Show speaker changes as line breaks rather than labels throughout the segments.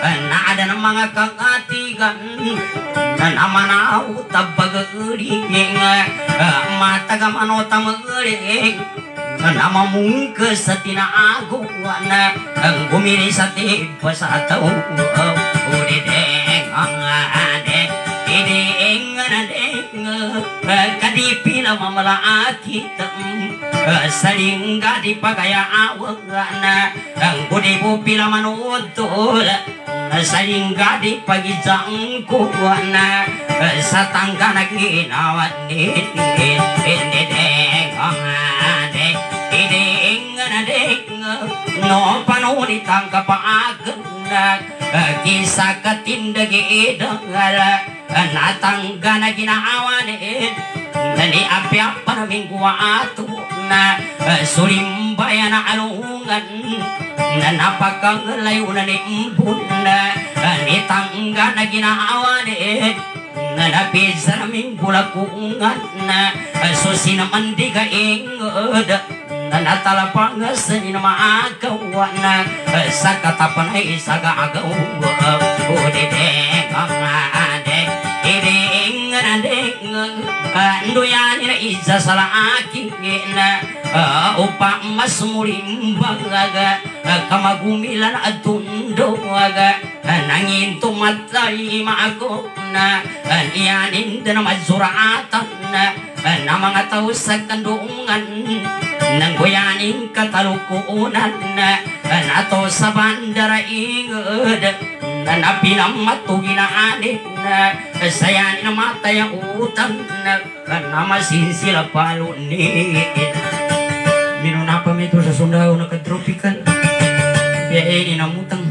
na ada na mga kagatigan na namanaw tabagaring matagamano tamaring namamungka sa tinaaguan ang bumili sa tipa sa tao udideng ang adeng ideng adeng kadipin ang mamalaakit saling gadi pagayaawan ang budibo pila manutol saling gadi pagijang kuwan sa tangga na ginawan ideng ang adeng ideng adeng no panunitang kapaagan kisah katindagi idang natangga na ginaawan nani api-apa na mingguwa ato na sulimbaya na alungan na napagkangalayo na ni mbun na nitangga na ginaawan na napisa na minggula kungan na susinamandi ka ingod na natalapangas ni na maagawa na sa katapan ay isagaagaw udideng ang adeng ideng adeng andoyan na isa sa laaking na upa mas mulimbaga kamagumilan at tundoga nangin tumatay maago na iyanin na mazuratan na mga tao sa kandungan nang goyaning katalukunan na nato sa bandara ingod na napinamato ginaanin na sayanin na matay ang utang na namasin sila palunit minuna pa mito sa sundao na katropical biyain inamutang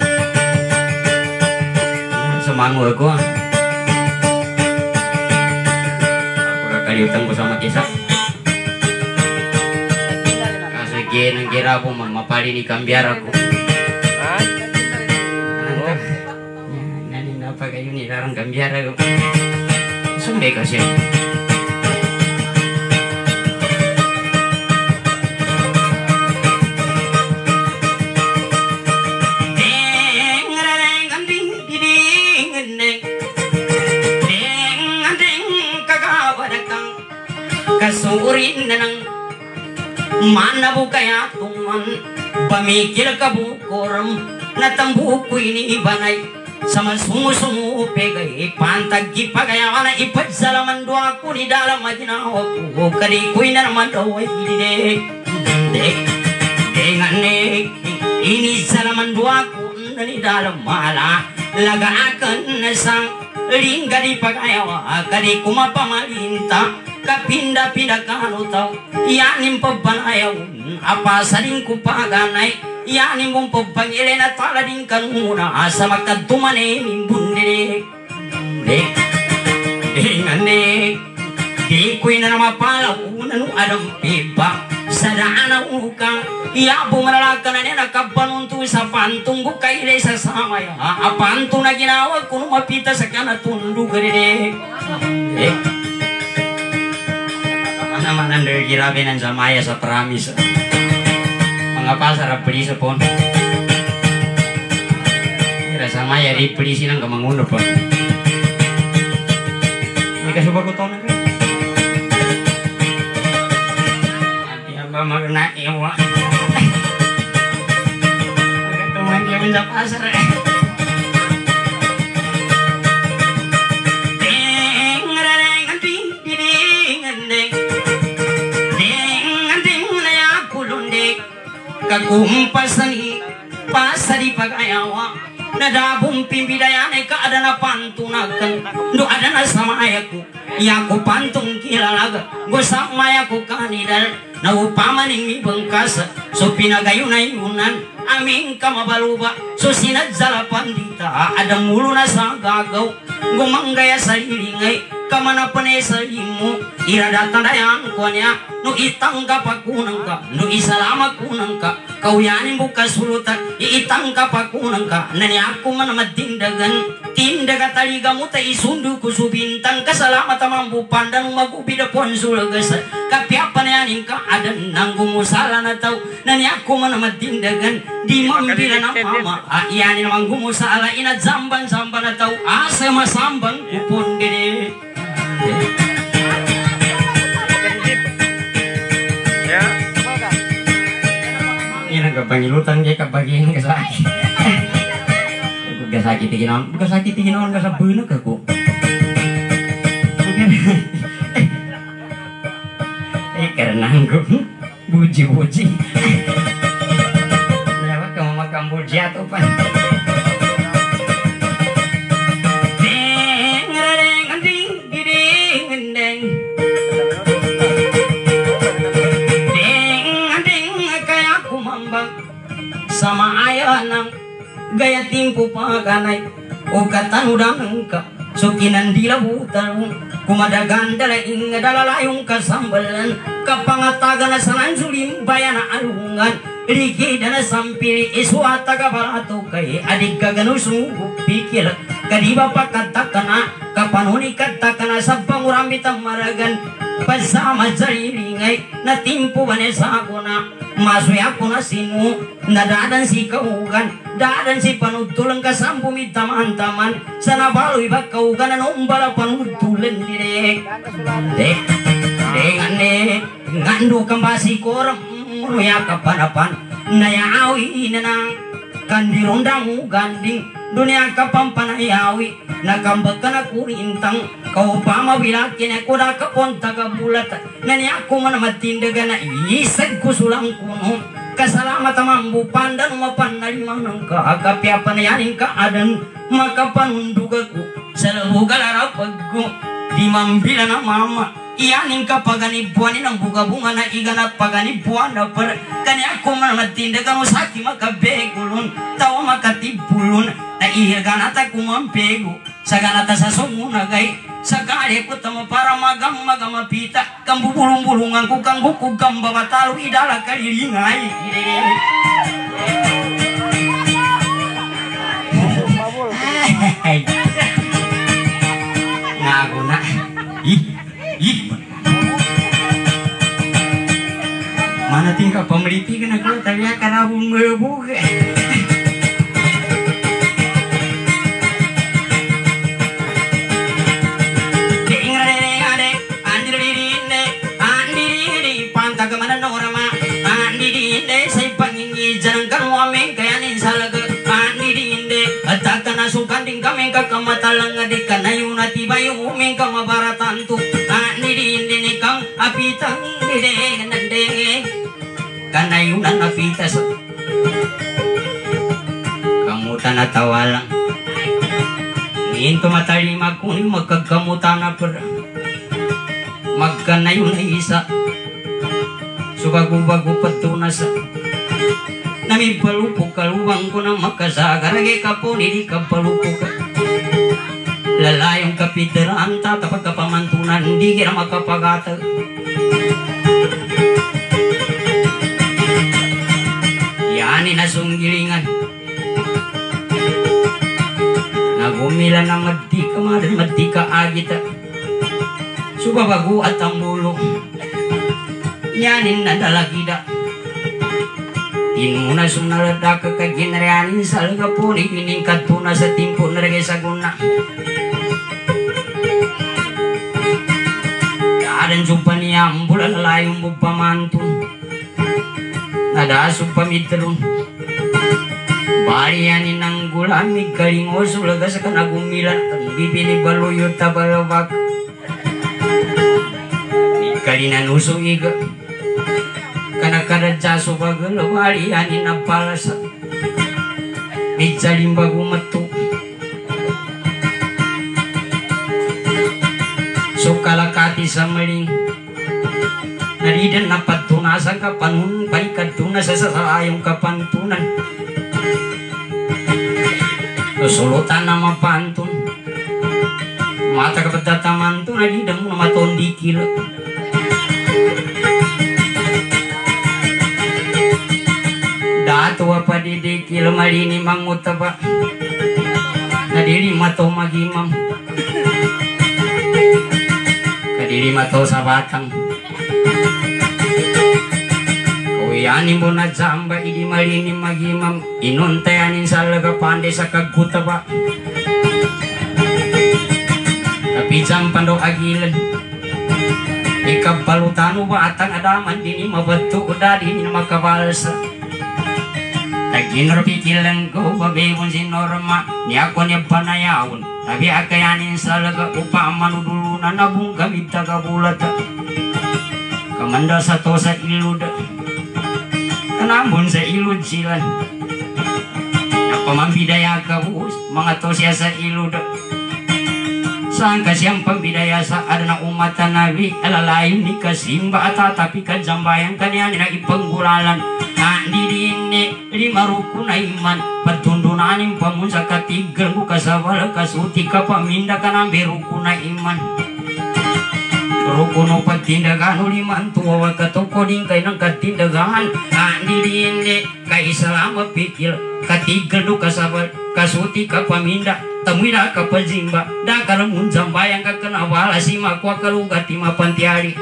sumangol ko ako kakaliutang ko sama kisah nang kira ako mapali ni kambiar ako nanin apa kayo nilarang kambiar ako sumbe kasi kasurin na ng mana bukaya tuman pamikir ka bukoram natambuko iniibanay sama sungu-sungu pegay pantag ipagayawan na ipagsalaman doa ko ni dalam maginawa ko kadikoy na naman daw ay hindi dengan ini salaman doa ko na ni dalam mala lagaakan na sang lingga di pagayawa kadi kumapamalinta kapinda-pinda kano tau yanim pabanayaw apa saling kupaganay yanim mong pabangile na talading kanuna asa magkatumane nimbundire ngane di ko'y na namapalaw unang adam pipa sa daan ukang iyabo manalaka na niya nakapanunto sa pantunggo kaile sa samaya apanto na ginawa kung mapita sa kanatundo garire naman ang girabe ng samaya sa pramis mga pasarap puli sa pon kira samaya di puli sinang kamanguno pon hindi ka subag ko to na hindi ba magnaiwa magkatuman kami sa pasar kagumpasani pasari pagayawa nadabong pimbidayan ay kaada na pantunakan do ada na samayaku yaku pantong kilalaga gosamaya ko kanidal na upamaning mi bengkas so pinagayo na yunan aming kamabaluba so sinadzala pandita ada mulu na sa gagaw gumanggaya sa hilingay kamana panay sa imo iradatan dayan ko niya no itanggap kunang ka no isalamat kunang ka kau yanin buka sulutan itang kapakunang ka nani aku manamat tindaga tali kamu ta isundu kusu bintang kasalamatan mampu pandang magubida pon sulagas kapi apa yanin ka ada nanggung musala na tau nani aku manamat tindagan di mampira na mama yanin manggung musala ina zamban na tau asa masambang kupon gede Pangilutan kayak kebagian kesakit, kesakit tinggi non gak sabuna aku. Karena aku buji. Kenapa kamu makan buji atau apa? Sama ayah nang gaya timpu paganay o katan udang ka sukinan dila butal kumada gandala inga dalalayong kasambalan kapangatagan na sanan sulim bayana alungan riki dana sampili iswata ka barato kay adik kaganusu pikir kadiba pakatakana kapanuni katakana sa pangurambitan maragan pasama jariringay na timpu banesa ako na masuk aku nasimu nadadan si kaugan dadan si panutulan kasambumi taman-taman sana baloi bak kaugan nombala panutulan direk dengan ngandu kembasi korang ya kapanapan naya awi nenang kandirondang ganding dunia kapam panayawi nakambakan aku rintang kau pama bilakin aku dah keponta ke bulat nani aku manamatindagan na isag ku sulang kuno kasalamatan mambu pandan mapan nalimang ka akapi apa na yaning kaadan maka panundugaku salabuga larapagku di mambila na mama iyaning kapagani buwan ng buga-bunga na iganap pagani buwan na per kani ako manamatindagan usaki makabegulun tawa makatibulun na ihiganata kumampego sa ganata sa sumunagay sa kare ko tamo para magamapita kang bubulong-bulungan ko kang bukog kang babatalo idala kalilingay ngago na mana tingkah pemeliti kena aku tapi akan abung ngebuka sukan tingkah mengka kamatalang adik kanayu nati bayu mengka mabaratan tu ani di inde kang apitang dede nande kanayu nan apitas kamu tanah tawalang into matali makuni magkagamu tanah per magkanayu na isa subagu-bagu petunas nami palupuk kaluang ko na makasagarage kapuni di kapalupuk lalayong kapiteraan tatapag kapamantunan di kira makapagata yani nasunggilingan nagumila na maddi ka agita subabagu at ang bulong yanin na dalagida inuna sunalada ka kaginarianin salga puni iningkat tuna sa timpo naragay sa guna karan jumpa niya ang bulan layong bupamantun nadasong pamitrong barianin ng gulamig kalingo sulaga sa kanagumilan ang bibili baluyot tabalabak ikalinan usong iga kanakaradya subagal walianin na palasa mitsalim bago matu sukalakati sa maling naridan na patunasan kapanun balikat tunas sa saayong kapantunan susulutan na mapantun mata kapatataman tu naridang na matondikil matua padidikil malini mangutaba nadiri mato magimam kadiri mato sabatang kawiyani mo na jamba idi malini magimam inuntayanin salaga pande sa kagutaba tapi jampando agilan ikapalutano ba atang adaman dini mabetu udah dini makabalsa Taginor pikilan ko babewon si Norma ni ako niya panayawon tapi akayanin salaga upa manudulu na nabung kami tagabulat kamanda sa to sa ilud kanambon sa ilud silan napamambidaya ka buos mga to siya sa ilud saan kasiyang pambidaya sa ada ng umat na nabi alalayo ni kasimba at tapi kajambayan kanya nila ipanggulalan Andini lima rukun iman petundunanin pamun sa katigal ko kasawal kasuti ka paminda ka ng rukun iman rukun o pagtindagan uliman tuwa katoko din kay ng katindagan andini kay salama pikil katigal ko kasawal kasuti ka paminda tamuira ka pajimba da kalamun jambayang ka kanawala si makwa kalugati mapantiari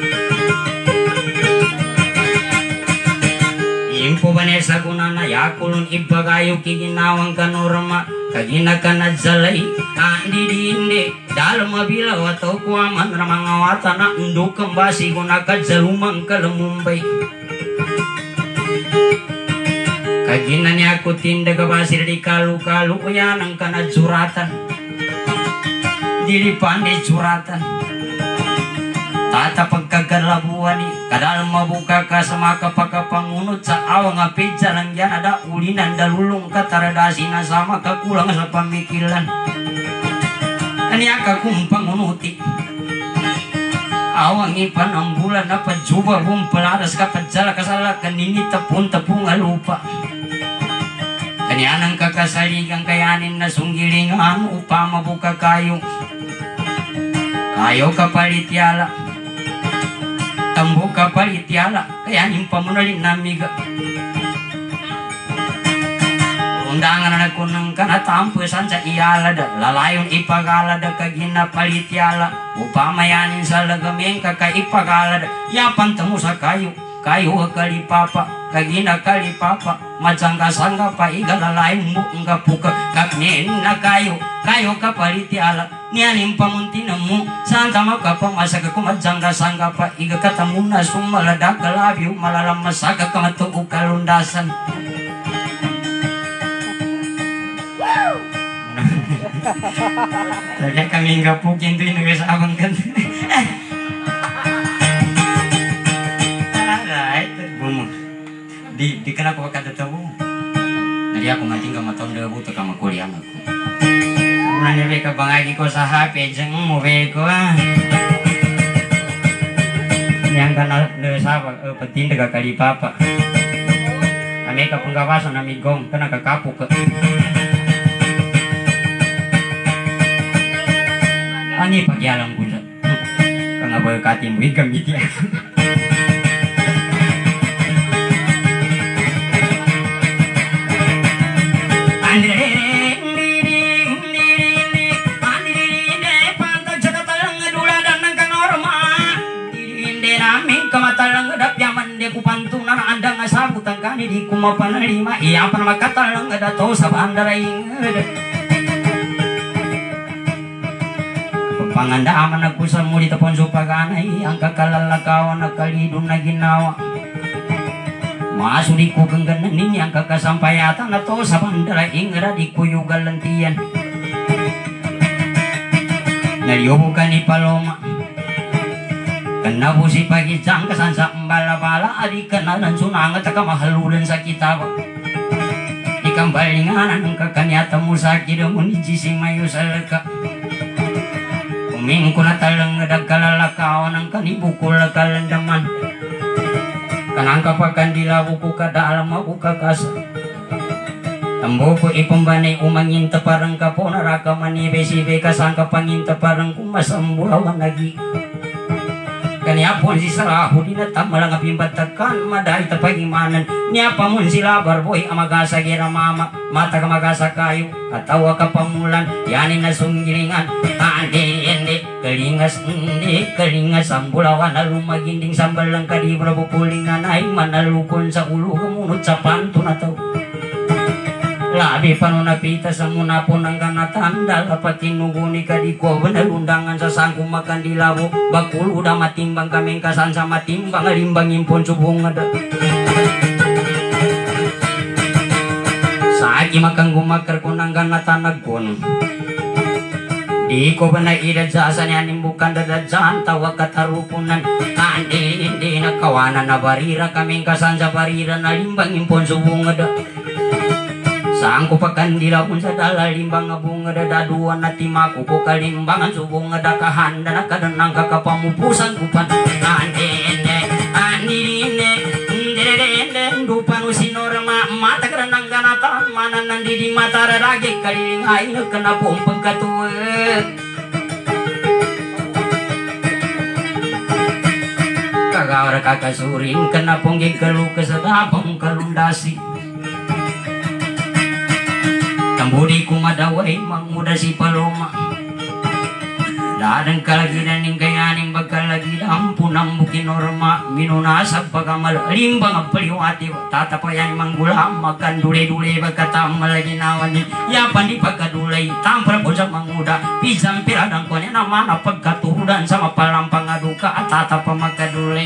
Impo banesa kunana yakulun ibagayo kiginawang kanorma kagina kanadzalay andi dinde dalam mabila wato kuaman ramangawata na nduk kembasi gunaka jalumang kalamumbay kagina ni aku tinda kabasir di kalu-kalu yanang kanadzuratan dili pandai curatan tata pagkagalabuan ni kadal mabuka ka sa mga kapakapangunod sa awang apidsa lang yan ada ulinan dalulong kataradasi na sama kakulang sa pamikilan kaniya ka kung pangunuti awang ipan ang bulan na padjuba bumpalaras ka padsala kasala kanini tapun-tapung alupa kaniya nang kakasaligang kayanin na sunggilingan upang mabuka kayo kapalityala tambo kapalityala kaya nimpamunalin namiga undangan na kunang kanatampusan sa iyalada lalayon ipagalada kagina palityala upamayanin sa lagameng kakaipagalada yapan tamo sa kayo kalipapa kagina kalipapa majangga-sangga pa igalalayon mo nga puka kagnin na kayo kapalityala nianim pamuntina mo santa makapamasaga ko majangga-sangga pa igakatamu na sumalada kalabyo malalamasaga kamatugo kalundasan Tadi kami nggak pukin tuh ini biasa abang kan. Itu bumbu. Di kenapa kata tahu? Nanti aku mati nggak mau tahun dulu tuh kamu kuliah aku. Nanti mereka bangai ko sa HP jeng mau beko. Yang kan sahabat penting dekat kali papa. Kami ke penggawasan kami gong kena ke kapuk ke. Ani pagi alam pun kang abang katim wigam gitu ya. Kupantunan anda ngasabut angkani di kumapanarima iya panamakatal lang ada to sa bandaraing pangandaaman nagpusan mo dito pon supaganay ang kakalalakawan nakalidon na ginawa masuli ko kang ganan niya ang kakasampayatan na to sa bandaraing di kuyugal lantiyan naliyobo ka ni Paloma Kena busi pagi jang kesan sa bala-bala adi kena dan sunangat ka mahaludan sa kitaba ikang balinganan ang kakanyata mo sa kidamun ijising mayo sa laka uming ko na talang nagkalalakawan ang kanibukul kalandaman kanang kapakan dilabu ko kada alam ako kakasa tambo ko ipambanay umangin taparang kapo naraka manibesibe kasang kapangin taparang kumasambulawan lagi kanya pun si sarahu di natap malang apimbatakan madai tapagimanan niya pa mun sila barboy amagasa gira mama mata kamagasa kayo katawa kapamulan yanin na sunggilingan andi kelingas sambulawan na lumaginding sambalang kadibra pupulingan ay manalukon sa ulo kamunot sa panto na tao labi panunapita sa muna po ng ganatan dapat tinuguni ka di ko undangan sa sangkong makan di labo bakul udah matimbang kaming kasan sa matimbang alimbang impon subong ada saaki makang gumakar ko ng ganatan nagkon di ko ba na idadsasan yan bukan dadadsan tawa katarupunan hindi nakawanan na barira kaming kasan sa barira na limbang impon subong ada sangko pakandila pun sa dala limbang bunga dadaduan na timaku ko kalimbangan subong da kahanda na kadanang kakapamupusan kupan andine dupan usinorma mata kadanang ganatan mana nandi di mata rarage kaliling ay kena pompeng katuwe kagawar kakasuring kena ponggeng kalu kesedapang kalundasi Tambudi kumadaway mangmuda si paloma dadang kalaginan ning kayaning bagkalagi ampun ambukin norma minunasab pagamal limbang paliwati tatapayan manggulam makan dule-dule bagkatam lagi nawan yapan di pagkadulay tampra po sa mangmuda pisang piradang ko niya naman pagkaturudan sama palampang aduka at tatapa magkadulay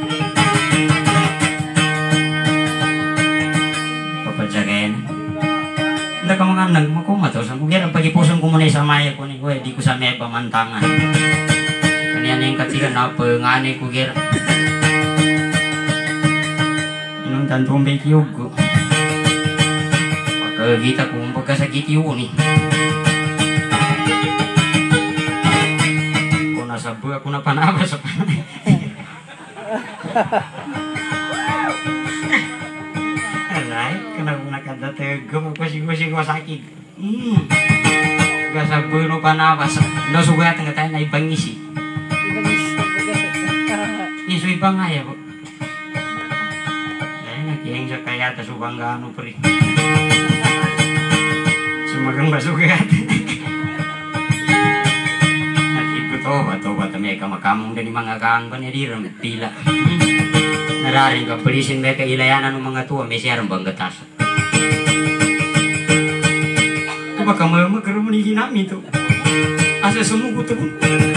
papajagayan Nda ka mga nagmakumatos ang kugira pagipusong ko muna sa maya ko ni kuya di ko sa may pamantangan kanya na yung katigan na pangani kugira inong tantong may kiyog ko pagkagita ko pagkasakit yun eh kung nasa buha ko na panabas sa panay kenapa nak ada tegem kusi-kusi sakit gak sabar no panabas no suga tengah tanya ibang isi isu ibang aja bu saya nak yang sekaya atas ubang ganu peri semagang basuga nanti ikut tobat mereka makamung dan mga kangpan ya direm pila nararing ka pelisin mereka ilayanan ng mga tuwa may siyarang banggatas baka magkaroon manigin namin ito asa sumugot ako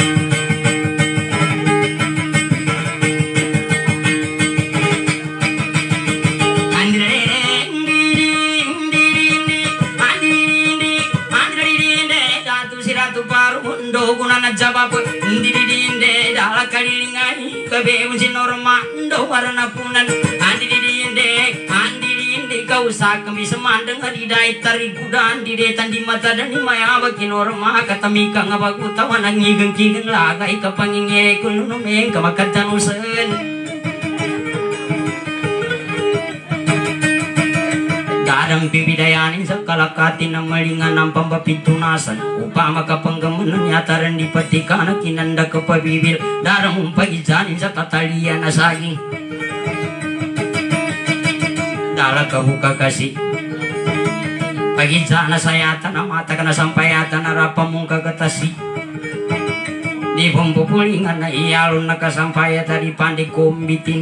kabe unsin norma ndo warna punan andi kau sak kami semandeng di dai tarik kudan di detan di mata dan di maya bagi norma kata mika ngabagu tawan ngigeng kigeng lagai kapangingere kuno meng kamakatan usen Darang pipidayanin sa kalakatin ng malingan ng pambapitunasan upama kapanggamunan nyataran di patika na kinanda kapabibil darang umpagijanin sa tatalian na saging dala kabuka kasi pagidja na sayatan na mata ka na sampayatan na rapamong kagatasi di pumpupulingan na iyalon na kasampayatan di pandik kumbitin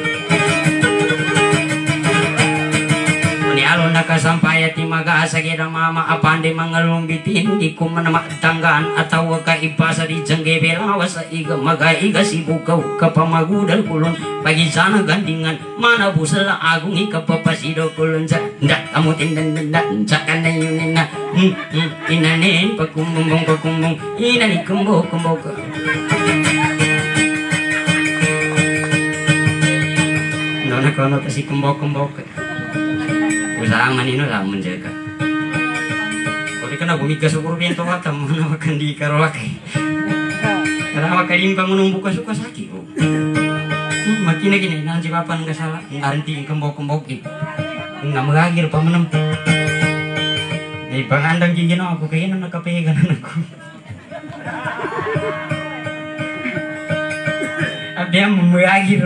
alon nakasampayat ni mag-aasa kira mama apande mangalumbitin di ko manamatanggaan ataw ka ipasa di jangge belawas sa iga magaiga si bukaw kapamagudal kulon pagi sana gandingan mana busala agung ikapapasido kulon sa ndak kamutin dan cakan na yun na inanin pakumbong inani kumbok nona kono kasi kumbok usaha manino lang menjaga. Kau kena bumika syukur biento kata mana makan di karolake. Karena makalimbang menumbuka suka sakit. Makin gini nanti papan nggak salah. Nanti kembok nggak megagir pamenem. Bang andang gini aku kayaknya nak kapegan aku. dia membagi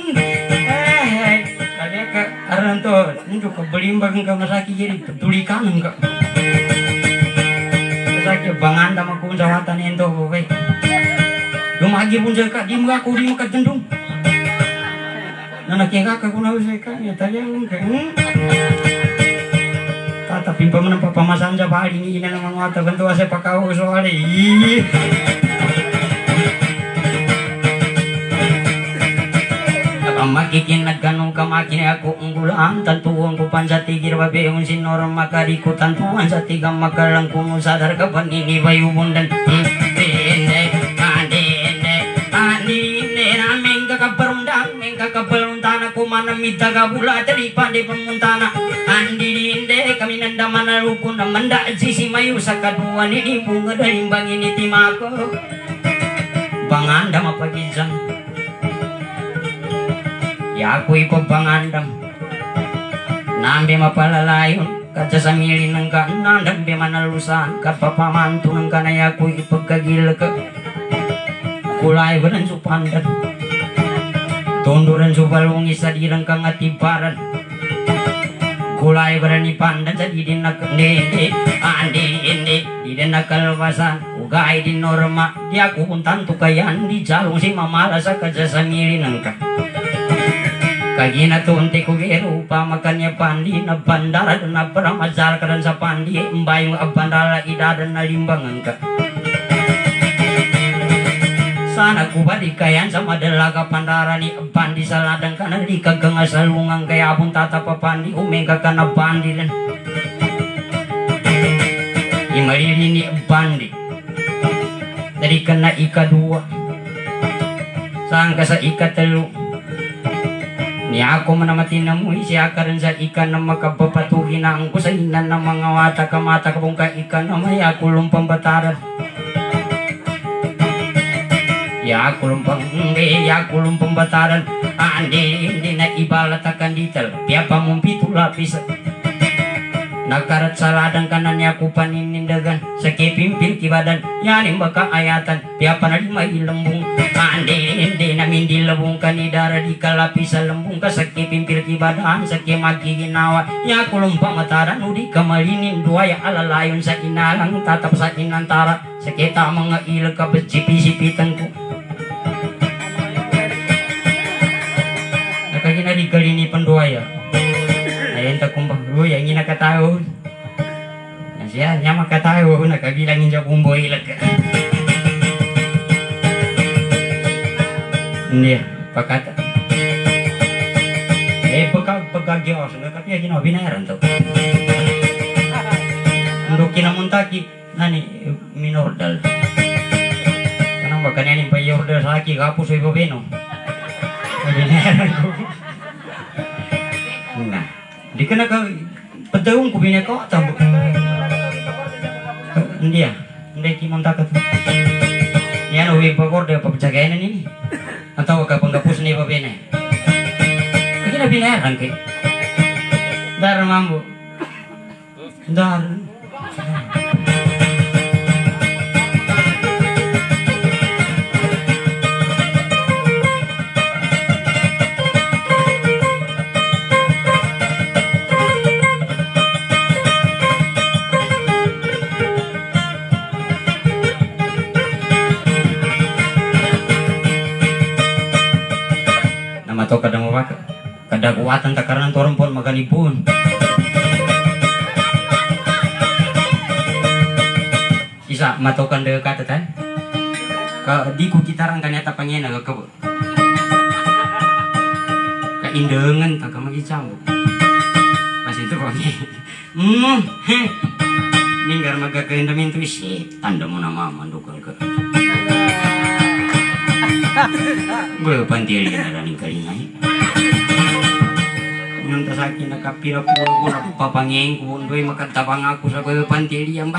tadi ke aran tuh untuk kebelimbang ke masaki jadi petulikan enggak masaki bangan sama ku sawatan ento kowe lumagi pun saya di muka aku di muka jendung nana kira kakak kuna usai kan ya tadi enggak tapi pemenang papa masanja bali ini nama mata bentuk saya pakau soalnya makikin nagganong kamakin ako unggulaan tantuan ko pansatigir babeon sinor makariku tantuan sa tigang makalang kung sadar ka panini bayubundan naming kakaparundang ming kakaparuntana kumanamita kabula tadi pandai pemuntana andilinde kami nanda manalukun namanda sisi mayu sa kaduan ini bunga dari bangin itimako banganda mapagizang ya aku ipapangandam nambe mapalalayon kaca samili ng kanandam be manalusan kapapamanto ng kanay ako ipagkagil ka kulay ba ng supandan tondoran supalong isa dirang kang atiparan kulay ba ni pandan sa didin nakandindi andi didin nakalbasan ugay din norma di ako puntan tukayan di jalong si mamala sa kaca samili ng ka kagina tunti ko gero pa makanya pandi na bandara na para mazal ka sa pandi mbayong abandala idadan na limbangan ka sana ko ba di kayan sa madalaga pandara ni pandi sa ladang ka na di kagang asalungang kaya abong tatapa pandi umengka ka na pandi rin imalili ni pandi dari ka na ikadua saan ka sa ikatalo ni ako manamati na mo siya ka rin sa ikan na makapapatuhin na ang kusahinan ng mga wata kamata kapong ka ikan na may ako lumpang bataran ya ako lumpang bataran hindi na ibalatakan dital piapa mong pitulapis nakarat sa ladang kanan niya ko paninindagan sa kipimpil kibadan yanin baka ayatan piapa na di mailambong hindi namin dilabong kanidara di kalapis sa lambong ka sa kipimpil kibadan sa kimagiginawa ya kulong pamataran o di kamalinin duwaya alalayon sa inalang tatap sa inantara sa kita mga ilag ka ba't sipi-sipitan ko nakagina di kalini panduwaya ayun takumbang yang ingin nakataon siya niya makataon nakabilangin siya kumboy ilag ka hindi pakata pagkagyawas nagkapya ginawa binayaran to untuk kinamuntaki nani minordal kanang baka niyanin pa yordal sa aki kapos ay babeno binayaran ko nah di ka naka padawang ko binya ko atau hindi kimunta ka to yan uwi pagorda papachagayan ini atau kapanggapos ni babena lagi na binayaran kay dar mambo dar atau kadang kuatan takaran torong pon magalipun isa matokan dekat tan ka di ku kitarang kanyata pangena ka indengan tak magicambo pas itu kok ninggar magakaindamin tu isi tanda mo na mama dukal ka gue pantil na raning kalinay nang tasaki nakapira po ko napapangeng ko ndoy makatabang ako sa gue pantil yan ba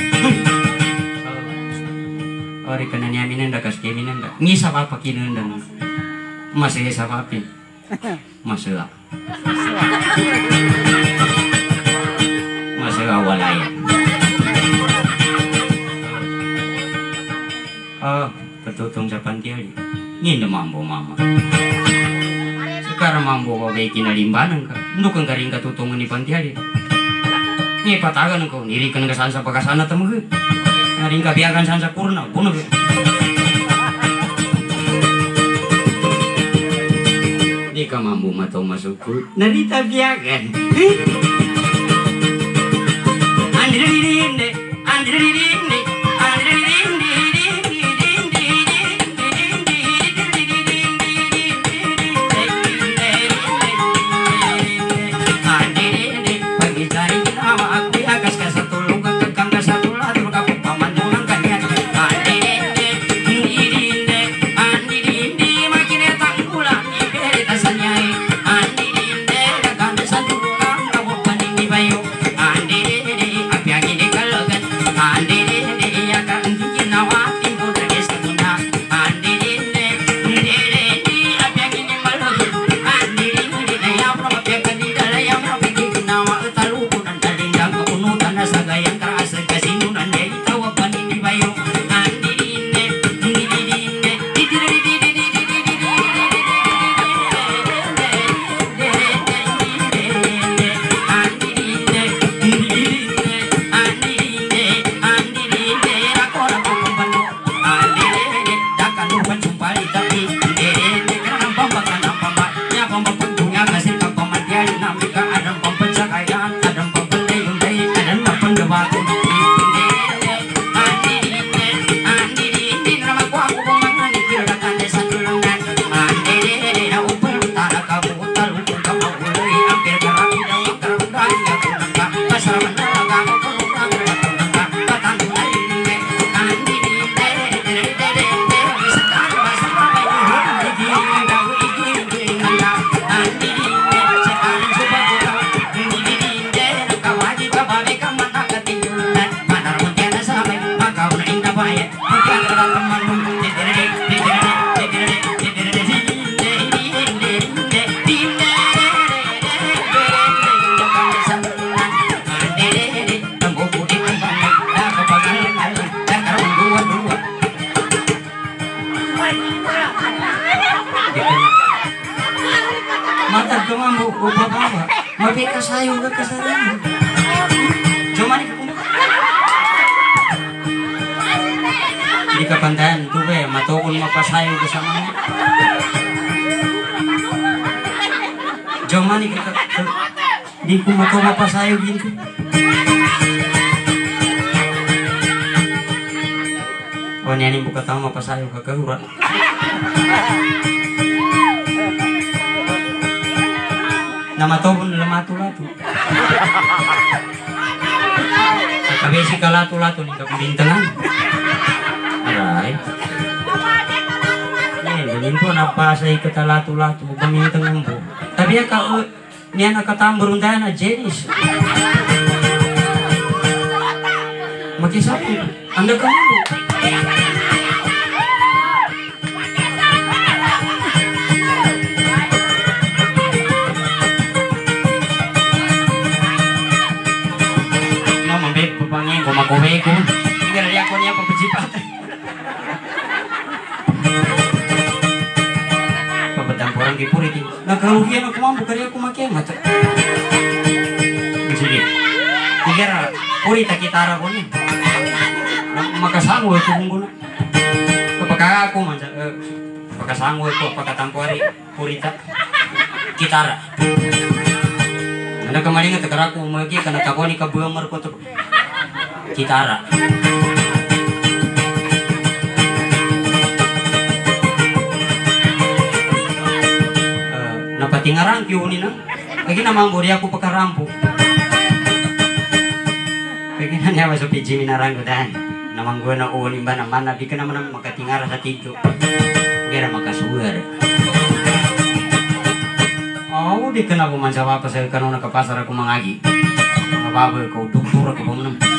ori kana niya minanda kas ke minanda ngisa pa pakinundan masaya sa papi masaya walaya tertutung sa pantil Nginde mambo mama. Sekarang mambo kau bikin alimbanan ka. Nduk engkau ringka tutungan di panti hari. Ni patagan engkau niri kena kesansa pakasana temu ke. Ringka biarkan sansa kurna bunuh ke. Ika mambo matau masukku. Narita biarkan. Andrine, andrine. Di kapantahan tu be matokon mapasayo bersama. Jomani kita di kumato mapasayo gitu. Oh ini buka tahu mapasayo kakakura. Nama tokon lematu-latu. Kabesi kalatu-latu nih kabintangan. Aray. Ganyan po apa sa ikatalatu-latu gamintang ng buo. Tapi ya kau niya nakatambur undahan na jenis. Makisapo. Anda ka mo. Mamambek po pangin ko makuwi ko. Hindi ako niya papajipatan. Orang kipuri ti, nakarugian aku mampu karya aku makin mata. Jadi, tiga puri tak kita arah koni. Maka sanggup itu bungguna. Apakah aku manja? Apakah sanggup itu apakah tampuari puri tak kita arah? Anda kemarin nggak tegar aku magi karena kaboni kabuang merkotok kita arah. Napati ngarang kiuni na. Kaya namamburi ako pagkarampo. Kaya nanya masuk piji minarang ko dahan. Namanggo na unin ba naman. Nabi ka naman makatingara sa tidyo. Kaya makasuwer. Oh, di ka na bumansawa pa sa kanong nakapasar ako mangagi. Mga baboy ko, doktor ako ba mo naman.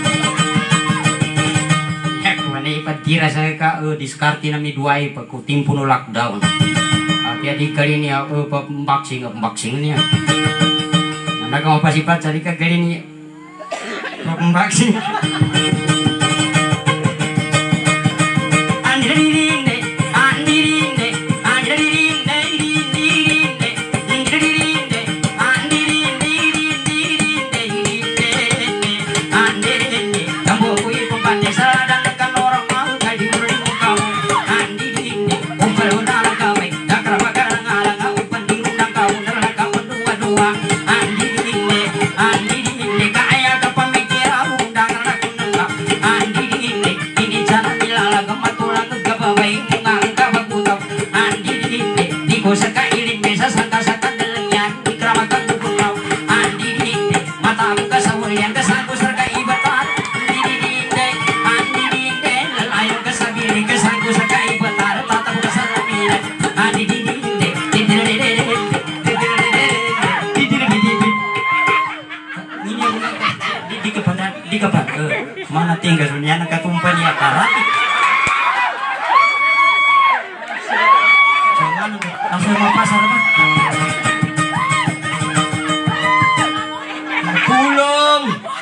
Ya, kung ano ipatira sa ka, diskarti na midway pag kutimpo no lockdown. Jadi kali ini aku unboxing ni. Anda kamu pasti cari ke kali ini unboxing. Andirin mangga sunya nak katumpan ya karat. Jangan langsung mau pasar apa? Pulung.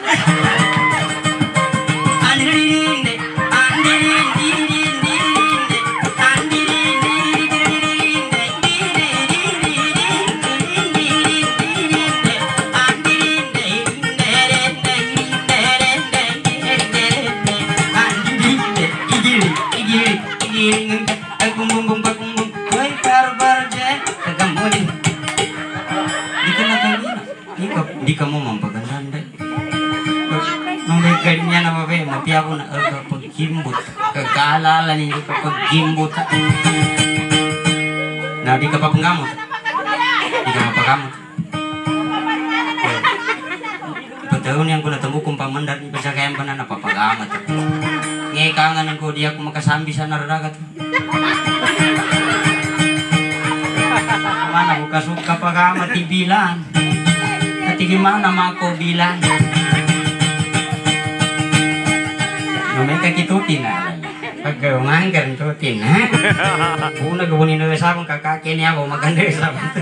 Di kamu mampagandaan deh. Memberikannya nama be, tapi aku nak kegimbut, kegalalan ini kegimbut. Nah di kapal pengamut, di kapal kamu. Betul yang aku nak temu kumpaman dan percakapan panan apa pengamut. Ngekangan aku dia aku makasambi sana raga tu. Mana buka suka pengamut dibilang. Nanti gimana mau bilang? Mereka kitutin aja. Pagkaungan kan tutin, ha? Una gabunin na sa akong kakake niya ako maganda sa akong.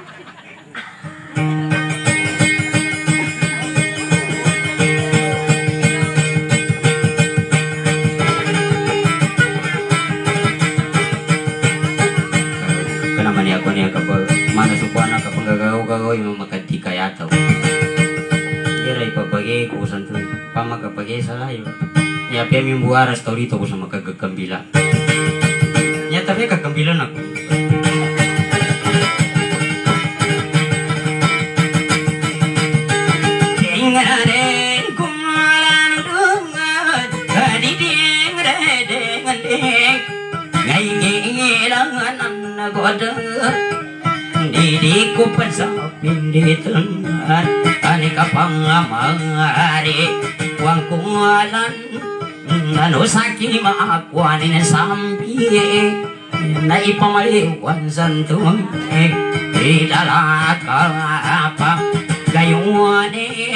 Kenapa niya ako niya kapag mana sukuan na kapag gagaw-gagaw yung makati kaya tao. Kira ipapagay ko sa ito. Pamakapagay sa layo. Ya pia mimbu aras tau itu aku sama kegembila. Ya tapi kegembilan aku. Dengarin kumalan dungat, kadiding redeng deng, ngilangan anak goda. Didiku pesapin di tengah, aneka pangamari, uang kualan. Ano sakit maakuanin sampi na ipamaliwan santung idalaka apa gayuan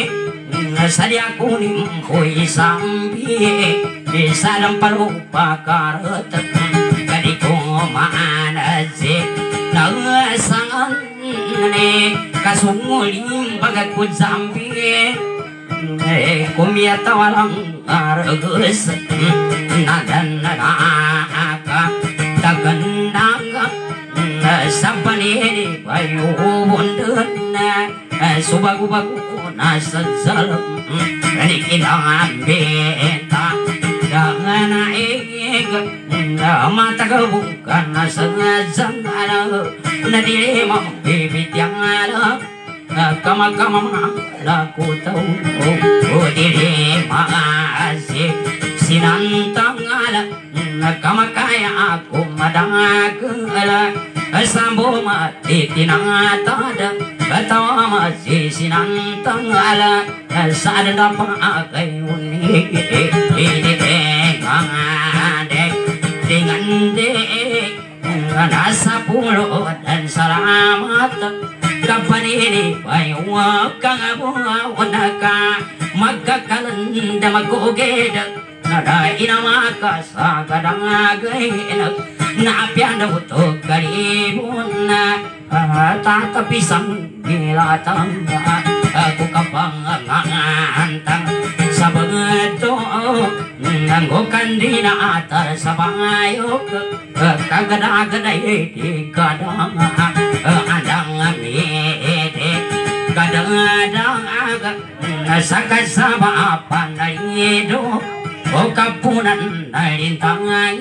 sadia kuning koy sampi salam palupa karat kadi ko maanase nasangan ne kasumuling pagakud sampi kumiyata walang aragus nadan naka tagandaga sampani bayu bundun subagu-bagu nasa salam nikilang beta dengan aig mata kebukan nasa zangala nadilima bibit yang ala kama laku tahu diri makasih sinantang ala kama kaya aku madagala sambo mati tinangata katawa masih sinantang ala sadar pakai unik ini ngade dengan dek nasa pulau dan selamat kapan ini baywa kang bunga magkakalan damagogeda nada inamaka sa kadang againak naapyan daw to karibun tatapisang bilatang ako kapangangantang sa bageto nanggokan din atar sa bangayok kagada-gaday di kadang adang amide kadang-kadang agak nasakasama apa na ido o kapunan na lintang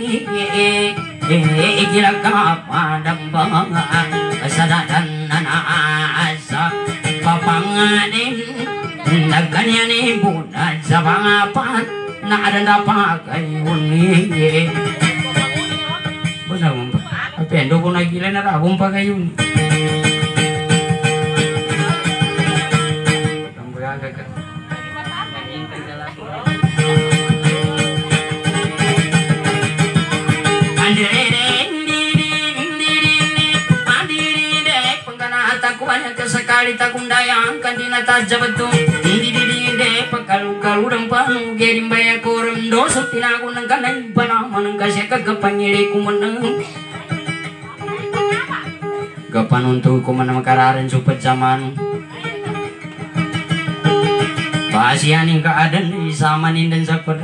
igilagap padang banga sadatan na naasa papanganin nagganyan ibunad sa pangapan na adanda pakai uni benar mo apa endo ko nagila na rabong pakai uni sekali takundayang kantina tajabetu di pakalu-kalu dan panu gerim baya korum dosa tinago ng kanay banaman ng kasi kagapanyili ko manang gapanunto ko man makararan supad zaman pasianing kaadan isamanin din sa kuda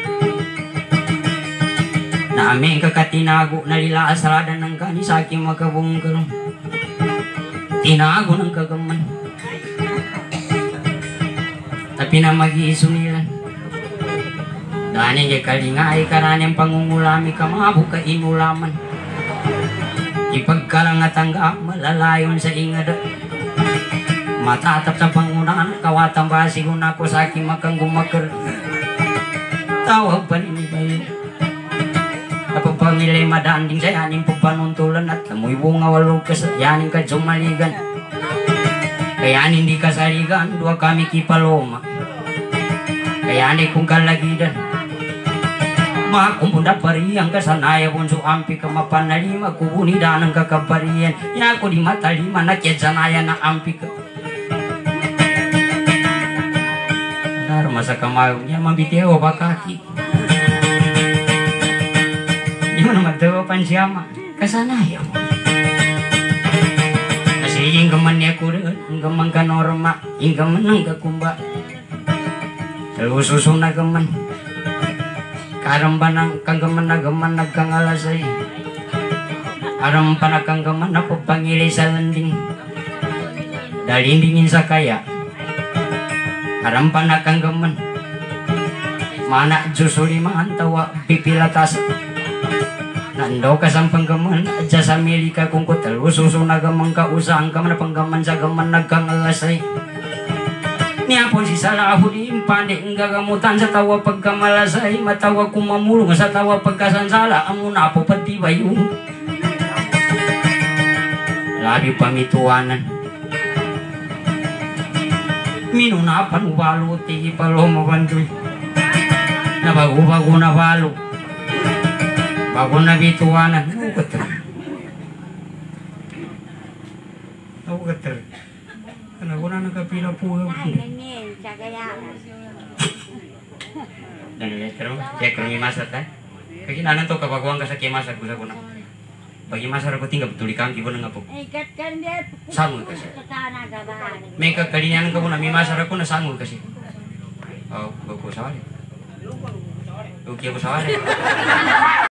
na aming kakatinago na lila asaradan ng kani sa aking makabungkar tinago ng kagaman tapi na mag-iisunilan dahil kay kalinga ay karanang pangungulami ka mabuk ka inulaman ipagkalang at hangga malalayon sa ingada matatap sa pangunahan kawatang basigon ako sa aking makanggumakar tawag pa ni bayo napapamilay madanding sa yaning pagpanuntulan at lamoy bunga walog ka sa yaning ka sumaligan kaya hindi ka saligan dua kami kipaloma kaya ni kung kalagidan makumunda pariyang kasanaya bunso ampi ka mapanalima kubunida ng kakapariyan yako di matalima na sanaya na ampi ka dar masa kamayong niya mambitiyo pa kaki di mo na magdawapan siya kasanaya mo kasi yung gaman niya kurin yung gaman ka norma yung gaman ng kakumba salususong na gaman karamban ng kanggaman na gaman nagkangalasay aram pa na kanggaman na pagpangili sa landing dalindingin sa kaya aram pa na kanggaman mana jusuli maantawa pipilatas nando ka sa panggaman adya sa Amerika kung kutal ususong na gaman ka usang ka man na panggaman sa gaman nagkangalasay niya po si Salahu di impande ang gagamutan sa tawa pagkamalasay matawa kumamulong sa tawa pagkasansala ang muna po patibay yung labi pamituanan minunapan ubalo tigi palo mabandoy na bago na balo bago na bituanan ako kater ano ko na nagkapila po dan cek kermi masak kan kaki nanan to kabaguang ka sa kimasak ko sa kuna bagi masar ko tinggal betul kang kibo nang apo sangul kasi may kakalinan ka po na mi masar ko na sangul kasi oh bago sawali okay ko sawali